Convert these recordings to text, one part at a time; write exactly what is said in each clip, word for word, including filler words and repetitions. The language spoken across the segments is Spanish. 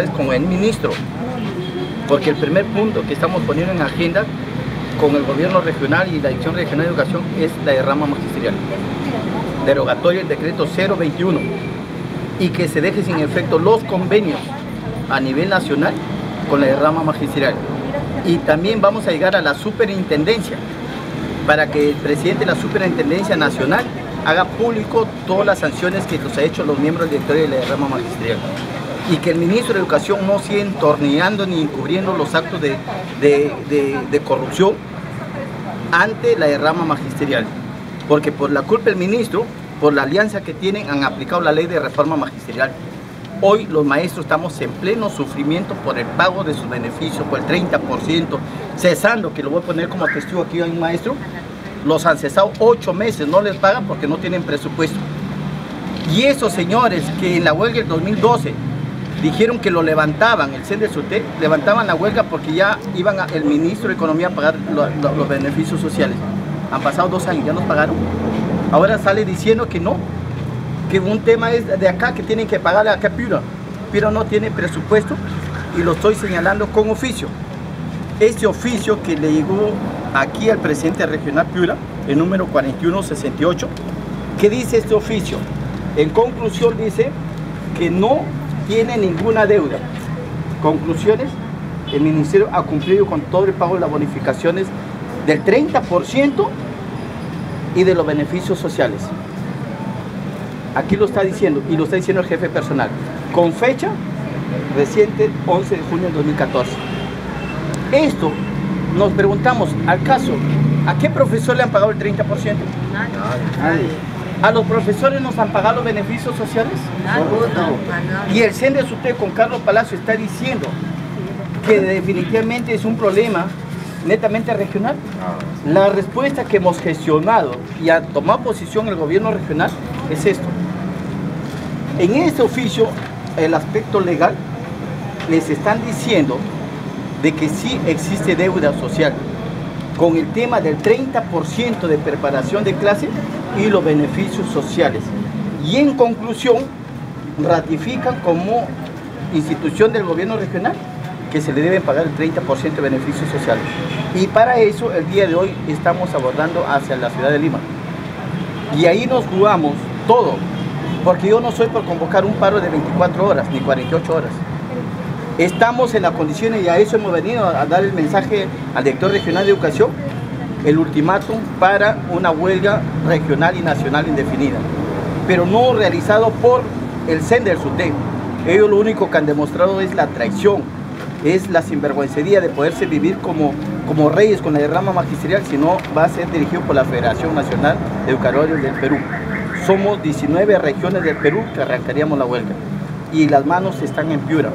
con el ministro, porque el primer punto que estamos poniendo en agenda con el gobierno regional y la Dirección Regional de Educación es la derrama magisterial, derogatoria del decreto cero veintiuno, y que se deje sin efecto los convenios a nivel nacional con la derrama magisterial. Y también vamos a llegar a la superintendencia para que el presidente de la superintendencia nacional haga público todas las sanciones que nos ha hecho los miembros del directorio de la derrama magisterial, y que el ministro de Educación no siga entorneando ni encubriendo los actos de, de, de, de corrupción ante la derrama magisterial, porque por la culpa del ministro, por la alianza que tienen, han aplicado la ley de reforma magisterial. Hoy los maestros estamos en pleno sufrimiento por el pago de sus beneficios, por el treinta por ciento, cesando, que lo voy a poner como testigo aquí a un maestro, los han cesado ocho meses, no les pagan porque no tienen presupuesto. Y esos señores que en la huelga del dos mil doce dijeron que lo levantaban, el C E N D S U T E, levantaban la huelga porque ya iban a, el ministro de Economía a pagar lo, lo, los beneficios sociales. Han pasado dos años, ya nos pagaron. Ahora sale diciendo que no, que un tema es de acá, que tienen que pagarle acá a Piura. Piura no tiene presupuesto y lo estoy señalando con oficio. Ese oficio que le llegó aquí al presidente regional Piura, el número cuarenta y uno sesenta y ocho, ¿qué dice este oficio? En conclusión dice que no tiene ninguna deuda. Conclusiones, el ministerio ha cumplido con todo el pago de las bonificaciones del treinta por ciento y de los beneficios sociales. Aquí lo está diciendo, y lo está diciendo el jefe personal, con fecha reciente, once de junio de dos mil catorce. Esto, nos preguntamos, al caso, ¿a qué profesor le han pagado el treinta por ciento? Nadie. ¿A los profesores nos han pagado los beneficios sociales? No. Y el C E N D S U T E con Carlos Palacio está diciendo que definitivamente es un problema netamente regional. La respuesta que hemos gestionado y ha tomado posición el gobierno regional es esto. En este oficio, el aspecto legal, les están diciendo de que sí existe deuda social con el tema del treinta por ciento de preparación de clase y los beneficios sociales. Y en conclusión, ratifican como institución del gobierno regional que se le deben pagar el treinta por ciento de beneficios sociales. Y para eso, el día de hoy estamos abordando hacia la ciudad de Lima. Y ahí nos jugamos todo, porque yo no soy por convocar un paro de veinticuatro horas, ni cuarenta y ocho horas. Estamos en las condiciones, y a eso hemos venido a dar el mensaje al director regional de educación, el ultimátum para una huelga regional y nacional indefinida, pero no realizado por el C E N D S U T E. Ellos lo único que han demostrado es la traición, es la sinvergüencería de poderse vivir como, como reyes con la derrama magisterial, sino va a ser dirigido por la Federación Nacional de Educadores del Perú. Somos diecinueve regiones del Perú que arrancaríamos la huelga, y las manos están en Piura.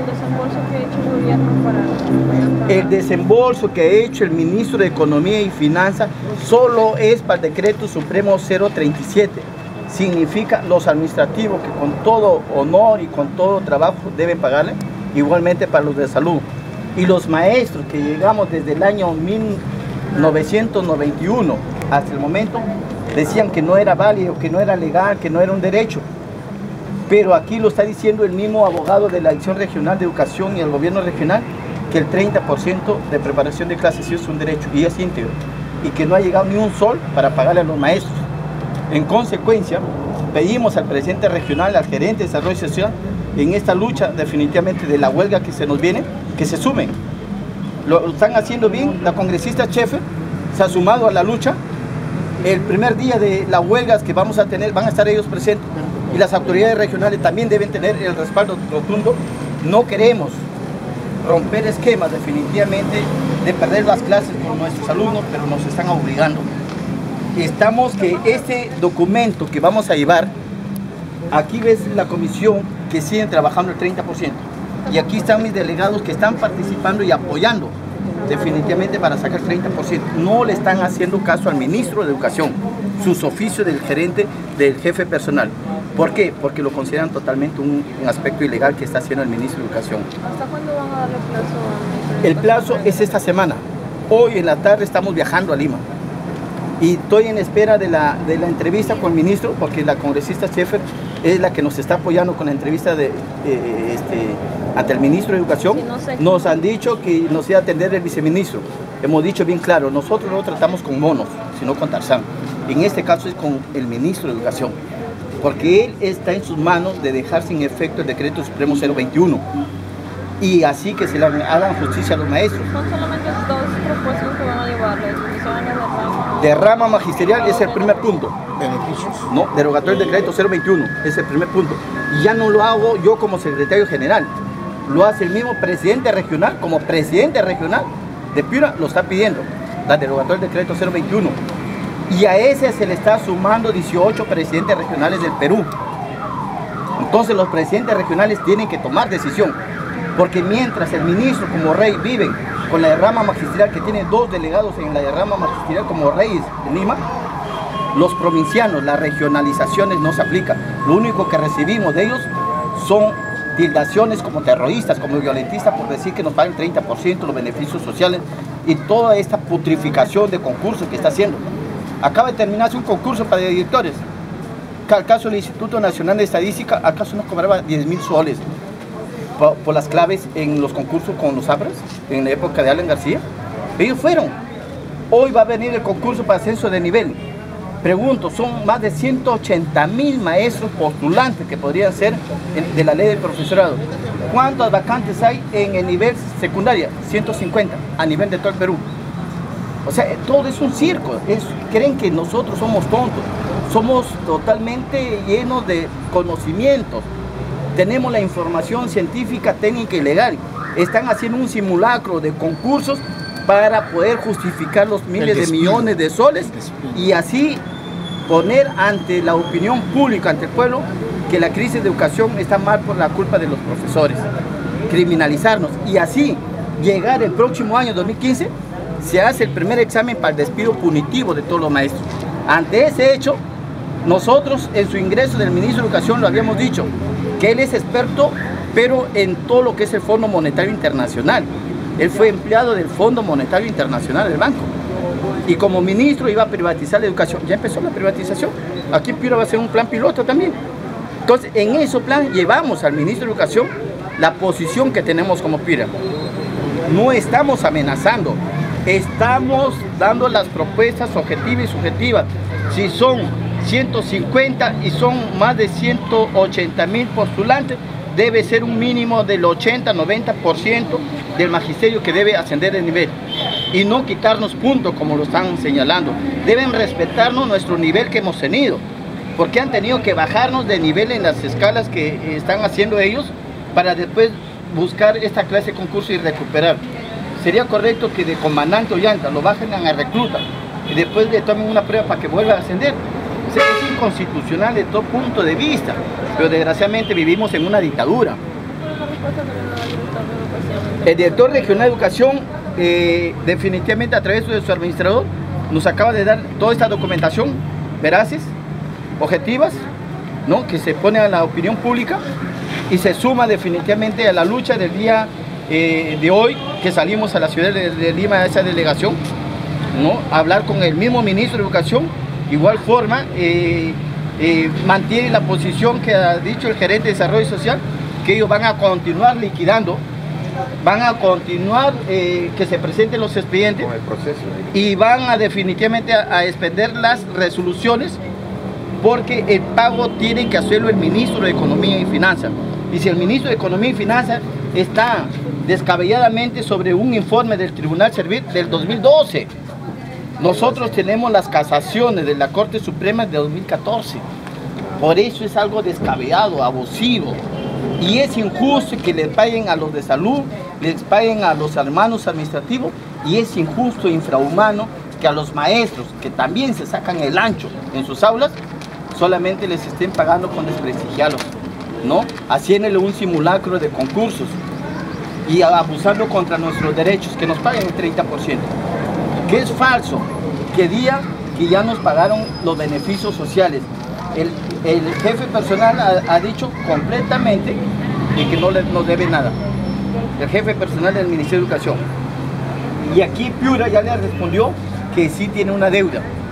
El desembolso que ha hecho el ministro de Economía y Finanzas solo es para el decreto supremo cero treinta y siete. Significa los administrativos que con todo honor y con todo trabajo deben pagarle, igualmente para los de salud. Y los maestros que llegamos desde el año mil novecientos noventa y uno hasta el momento decían que no era válido, que no era legal, que no era un derecho. Pero aquí lo está diciendo el mismo abogado de la Dirección Regional de Educación y el gobierno regional, que el treinta por ciento de preparación de clases sí es un derecho y es íntegro, y que no ha llegado ni un sol para pagarle a los maestros. En consecuencia, pedimos al presidente regional, al gerente de desarrollo social, en esta lucha definitivamente de la huelga que se nos viene, que se sumen. Lo están haciendo bien, la congresista Chefe se ha sumado a la lucha. El primer día de las huelgas que vamos a tener, van a estar ellos presentes, y las autoridades regionales también deben tener el respaldo rotundo. No queremos romper esquemas definitivamente de perder las clases con nuestros alumnos, pero nos están obligando. Estamos que este documento que vamos a llevar, aquí ves la comisión que siguen trabajando el treinta por ciento, y aquí están mis delegados que están participando y apoyando definitivamente para sacar el treinta por ciento. No le están haciendo caso al ministro de Educación, sus oficios del gerente, del jefe personal. ¿Por qué? Porque lo consideran totalmente un, un aspecto ilegal que está haciendo el ministro de Educación. ¿Hasta cuándo van a darle plazo? El plazo es esta semana. Hoy en la tarde estamos viajando a Lima. Y estoy en espera de la, de la entrevista con el ministro, porque la congresista Chefe es la que nos está apoyando con la entrevista de, eh, este, ante el ministro de Educación. Sí, no sé. Nos han dicho que nos iba a atender el viceministro. Hemos dicho bien claro, nosotros no tratamos con monos, sino con Tarzán. En este caso es con el ministro de Educación, porque él está en sus manos de dejar sin efecto el decreto supremo cero veintiuno. Y así que se le hagan justicia a los maestros. Son solamente dos propuestas que van a llevar, la disminución de derrama. Derrama magisterial es el primer punto. Beneficios. No, derogatorio del decreto cero veintiuno es el primer punto. Y ya no lo hago yo como secretario general, lo hace el mismo presidente regional, como presidente regional de Piura lo está pidiendo, la derogatoria del decreto cero veintiuno. Y a ese se le está sumando dieciocho presidentes regionales del Perú. Entonces los presidentes regionales tienen que tomar decisión. Porque mientras el ministro como rey vive con la derrama magisterial, que tiene dos delegados en la derrama magisterial como reyes en Lima, los provincianos, las regionalizaciones no se aplican. Lo único que recibimos de ellos son tildaciones como terroristas, como violentistas, por decir que nos pagan treinta por ciento los beneficios sociales y toda esta putrificación de concursos que está haciendo. Acaba de terminarse un concurso para directores. Al caso del Instituto Nacional de Estadística, acaso nos cobraba diez mil soles por las claves en los concursos con los APRAS, en la época de Alan García. Ellos fueron. Hoy va a venir el concurso para ascenso de nivel. Pregunto, son más de ciento ochenta mil maestros postulantes que podrían ser de la ley del profesorado. ¿Cuántas vacantes hay en el nivel secundaria? ciento cincuenta, a nivel de todo el Perú. O sea, todo es un circo. Es, creen que nosotros somos tontos. Somos totalmente llenos de conocimientos. Tenemos la información científica, técnica y legal. Están haciendo un simulacro de concursos para poder justificar los miles de millones de soles y así poner ante la opinión pública, ante el pueblo, que la crisis de educación está mal por la culpa de los profesores. Criminalizarnos y así llegar el próximo año dos mil quince, se hace el primer examen para el despido punitivo de todos los maestros. Ante ese hecho, nosotros en su ingreso del ministro de Educación lo habíamos dicho, que él es experto, pero en todo lo que es el Fondo Monetario Internacional. Él fue empleado del Fondo Monetario Internacional del banco. Y como ministro iba a privatizar la educación. Ya empezó la privatización. Aquí en Piura va a ser un plan piloto también. Entonces, en ese plan llevamos al ministro de Educación la posición que tenemos como Piura. No estamos amenazando, estamos dando las propuestas objetivas y subjetivas. Si son ciento cincuenta y son más de ciento ochenta mil postulantes, debe ser un mínimo del ochenta a noventa por ciento del magisterio que debe ascender de nivel y no quitarnos puntos como lo están señalando. Deben respetarnos nuestro nivel que hemos tenido, porque han tenido que bajarnos de nivel en las escalas que están haciendo ellos para después buscar esta clase de concurso y recuperar. Sería correcto que de comandante o llanta lo bajen a recluta y después le tomen una prueba para que vuelva a ascender. Es inconstitucional de todo punto de vista, pero desgraciadamente vivimos en una dictadura. El director regional de educación eh, definitivamente a través de su administrador nos acaba de dar toda esta documentación veraces, objetivas, ¿no? Que se pone a la opinión pública y se suma definitivamente a la lucha del día eh, de hoy que salimos a la ciudad de, de Lima a esa delegación, ¿no? A hablar con el mismo ministro de Educación. Igual forma, eh, eh, mantiene la posición que ha dicho el gerente de Desarrollo Social, que ellos van a continuar liquidando, van a continuar eh, que se presenten los expedientes con el proceso, y van a definitivamente a, a expender las resoluciones, porque el pago tiene que hacerlo el ministro de Economía y Finanzas. Y si el ministro de Economía y Finanzas está descabelladamente sobre un informe del Tribunal Servir del dos mil doce, nosotros tenemos las casaciones de la Corte Suprema de dos mil catorce. Por eso es algo descabellado, abusivo. Y es injusto que les paguen a los de salud, les paguen a los hermanos administrativos. Y es injusto e infrahumano que a los maestros, que también se sacan el ancho en sus aulas, solamente les estén pagando con desprestigiarlos, ¿no? Haciéndole un simulacro de concursos y abusando contra nuestros derechos, que nos paguen el treinta por ciento. Que es falso, que día que ya nos pagaron los beneficios sociales. El, el jefe personal ha, ha dicho completamente de que no le, nos debe nada. El jefe personal del Ministerio de Educación. Y aquí Piura ya le respondió que sí tiene una deuda.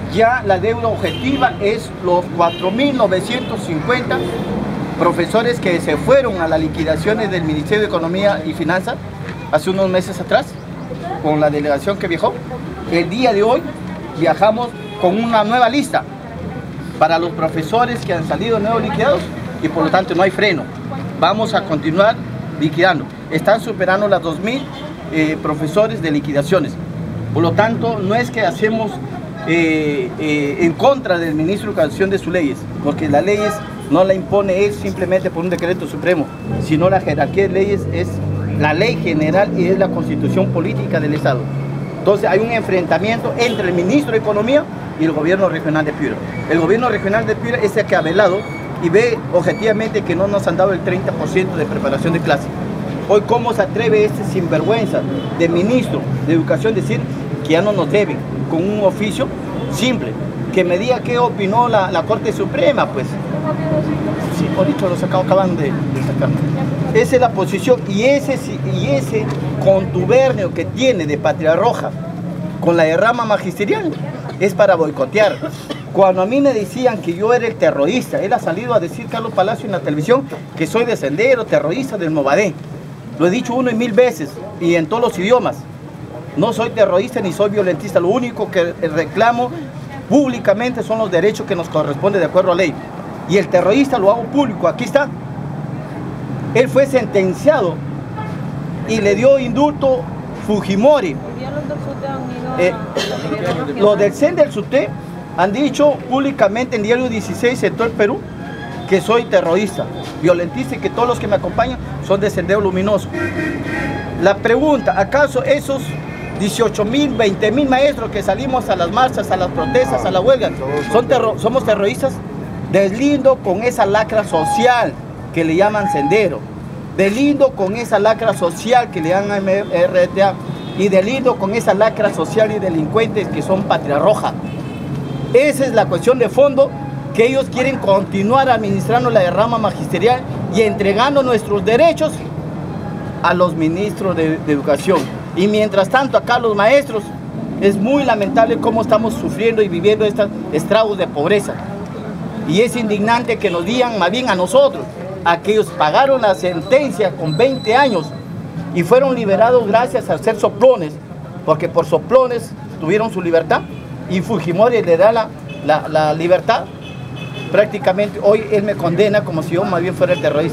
ya la deuda objetiva es los cuatro mil novecientos cincuenta profesores que se fueron a las liquidaciones del Ministerio de Economía y Finanzas hace unos meses atrás, con la delegación que viajó. El día de hoy viajamos con una nueva lista para los profesores que han salido nuevos liquidados y por lo tanto no hay freno. Vamos a continuar liquidando. Están superando las dos mil eh, profesores de liquidaciones. Por lo tanto, no es que hacemos eh, eh, en contra del ministro de Educación de sus leyes, porque las leyes no la impone él simplemente por un decreto supremo, sino la jerarquía de leyes es la ley general y es la constitución política del Estado. Entonces hay un enfrentamiento entre el ministro de Economía y el gobierno regional de Piura. El gobierno regional de Piura es el que ha velado y ve objetivamente que no nos han dado el treinta por ciento de preparación de clase. Hoy, ¿cómo se atreve este sinvergüenza de ministro de Educación decir que ya no nos deben con un oficio simple? Que me diga qué opinó la, la Corte Suprema, pues. Sí, ahorita lo sacaban, acaban de, de sacar. Esa es la posición y ese, y ese contubernio que tiene de Patria Roja con la derrama magisterial es para boicotear. Cuando a mí me decían que yo era el terrorista, él ha salido a decir, Carlos Palacio, en la televisión, que soy de Sendero, terrorista del Movadé. Lo he dicho una y mil veces y en todos los idiomas. No soy terrorista ni soy violentista. Lo único que reclamo públicamente son los derechos que nos corresponden de acuerdo a ley. Y el terrorista lo hago público. Aquí está. Él fue sentenciado y le dio indulto Fujimori. Eh, los del C E N del SUTE han dicho públicamente en Diario dieciséis, Sector Perú, que soy terrorista, violentista y que todos los que me acompañan son de Sendero Luminoso. La pregunta, ¿acaso esos dieciocho mil, veinte mil maestros que salimos a las marchas, a las protestas, a la huelga, ¿son terro somos terroristas? Deslindo con esa lacra social que le llaman Sendero, deslindo con esa lacra social que le llaman M R T A y deslindo con esa lacra social y delincuentes que son Patria Roja. Esa es la cuestión de fondo, que ellos quieren continuar administrando la derrama magisterial y entregando nuestros derechos a los ministros de, de Educación. Y mientras tanto acá los maestros, es muy lamentable cómo estamos sufriendo y viviendo estos estragos de pobreza. Y es indignante que nos digan más bien a nosotros, a que ellos pagaron la sentencia con veinte años y fueron liberados gracias a ser soplones, porque por soplones tuvieron su libertad y Fujimori le da la, la, la libertad. Prácticamente hoy él me condena como si yo más bien fuera el terrorista.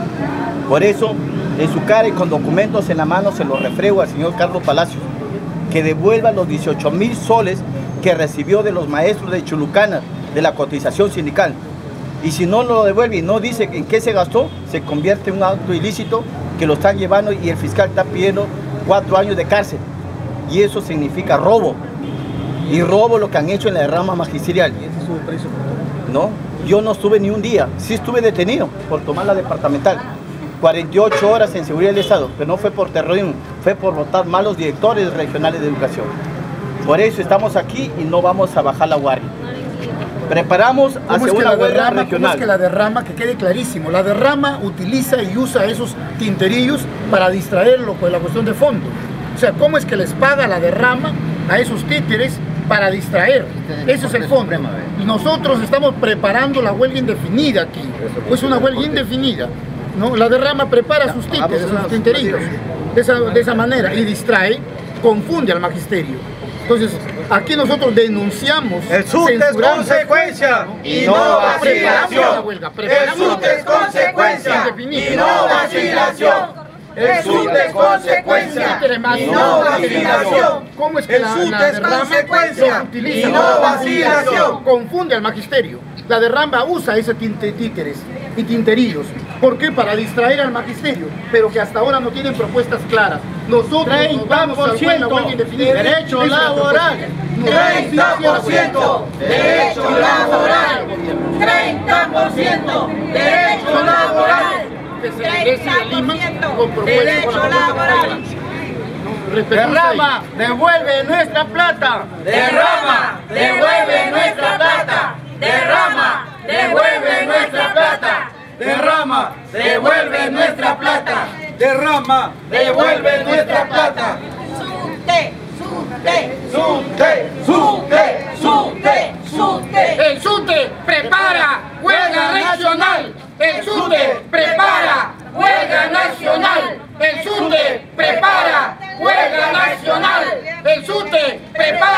Por eso, en su cara y con documentos en la mano, se lo refrego al señor Carlos Palacio, que devuelva los dieciocho mil soles que recibió de los maestros de Chulucana, de la cotización sindical. Y si no lo devuelve y no dice en qué se gastó, se convierte en un acto ilícito que lo están llevando y el fiscal está pidiendo cuatro años de cárcel. Y eso significa robo. Y robo lo que han hecho en la derrama magisterial. ¿Y ese estuvo preso? No, yo no estuve ni un día. Sí estuve detenido por tomar la departamental. cuarenta y ocho horas en seguridad del Estado, pero no fue por terrorismo, fue por votar malos directores regionales de educación. Por eso estamos aquí y no vamos a bajar la guardia. Preparamos hacia una huelga regional. ¿Cómo es que la derrama, que quede clarísimo, la derrama utiliza y usa esos tinterillos para distraerlo con la cuestión de fondo? O sea, ¿cómo es que les paga la derrama a esos títeres para distraer? Ese es el fondo. Y nosotros estamos preparando la huelga indefinida aquí. Es una huelga indefinida. ¿No? La derrama prepara sus títeres, sus tinterillos, de esa, de esa manera, y distrae, confunde al magisterio. Entonces, aquí nosotros denunciamos. El S U T es consecuencia y no vacilación. El S U T es consecuencia y no vacilación. El S U T es consecuencia y no vacilación. ¿Cómo es que la, la derrama y no vacilación? Confunde al magisterio. La derrama usa ese tinte, títeres y tinterillos. ¿Por qué? Para distraer al magisterio, pero que hasta ahora no tienen propuestas claras. Nosotros treinta por ciento derecho laboral. treinta por ciento derecho laboral. treinta por ciento derecho laboral. Derecho laboral. Derrama, devuelve nuestra plata. Derrama, devuelve nuestra plata. Derrama, devuelve nuestra plata. Derrama, devuelve nuestra plata. Derrama, devuelve nuestra plata. SUTE, SUTE, SUTE, SUTE, SUTE, SUTE. El SUTE prepara huelga regional. El SUTE prepara huelga nacional. El SUTE prepara huelga nacional. El SUTE prepara